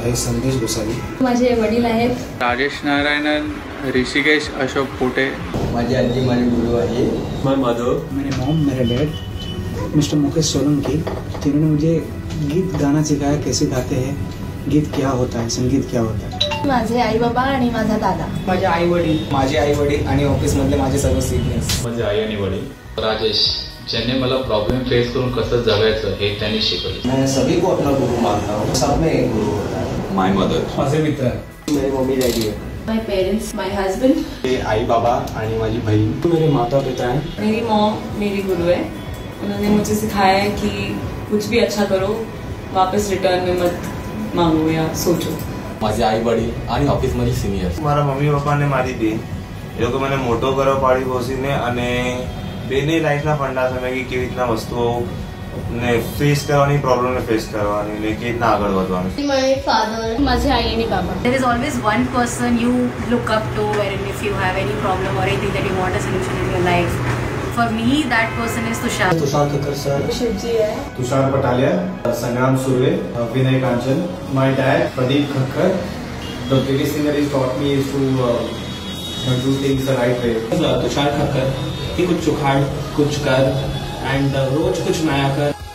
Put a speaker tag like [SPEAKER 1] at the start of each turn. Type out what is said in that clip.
[SPEAKER 1] आहे संदेश गोसावी.
[SPEAKER 2] माझे वडील आहेत
[SPEAKER 3] राजेश नारायणन, ऋषिकेश अशोक पोटे.
[SPEAKER 4] माझी आजी माझी गुरु आहे. मैं माधव.
[SPEAKER 1] मेरे मॉम मेरे डैड मिस्टर मुकेश सोलंकी, जिन्होंने मुझे गीत गाना सिखाया, कैसे गाते हैं, गीत क्या होता है, संगीत क्या होता है.
[SPEAKER 2] माझे आई बाबा आणि माझा दादा.
[SPEAKER 5] माझे आई वडील आणि ऑफिस मधले माझे सर्व सिनियर्स.
[SPEAKER 6] माझे आई आणि वडील.
[SPEAKER 7] राजेश, ज्यांनी मला प्रॉब्लेम फेस करून कसं जगायचं हे त्यांनी शिकवलं.
[SPEAKER 4] मैं सभी को अपना गुरु मानता हूँ. सब में एक गुरु होता है.
[SPEAKER 6] My mother.
[SPEAKER 5] माझे मित्र.
[SPEAKER 4] मेरी मम्मी डैडी है.
[SPEAKER 2] My parents, my husband.
[SPEAKER 4] मेरे आई बाबा आणि माझी बहन.
[SPEAKER 1] मेरे माता पिता हैं.
[SPEAKER 8] मेरी मॉम मेरी गुरु है. उन्होंने मुझे सिखाया है कि कुछ भी अच्छा करो, वापस रिटर्न में मत मांगो या सोचो.
[SPEAKER 6] माझे आई वडील आणि ऑफिस मध्ये સિનિયર.
[SPEAKER 9] મારા મમ્મી પપ્પાને મારી બેન, એ લોકો મને મોટો કર્યો પાડી પોસીને, અને બેને લાઈફના ફંડા સમય કે કેવી રીતના વસ્તુઓ ને ફેસ કરવાની, પ્રોબ્લેમને ફેસ કરવાની ને કેવી રીતના આગળ વધવાનું.
[SPEAKER 2] माय फादर, माझे आई आणि बाबा.
[SPEAKER 10] There is always one person you look up to wherein if you have any problem or anything that you want a solution in your life. For me, that person is Tushar.
[SPEAKER 4] Tushar Kakkar sir.
[SPEAKER 2] Shivji है.
[SPEAKER 9] तुषार पटालिया, संग्राम Surve, Vinay Kanchan. My dad, Pradeep Khakkar. The biggest thing that he's taught me is to do things the right way.
[SPEAKER 5] तुषार खक्कर, कि कुछ उखाड़ कुछ कर end रोज कुछ नया कर.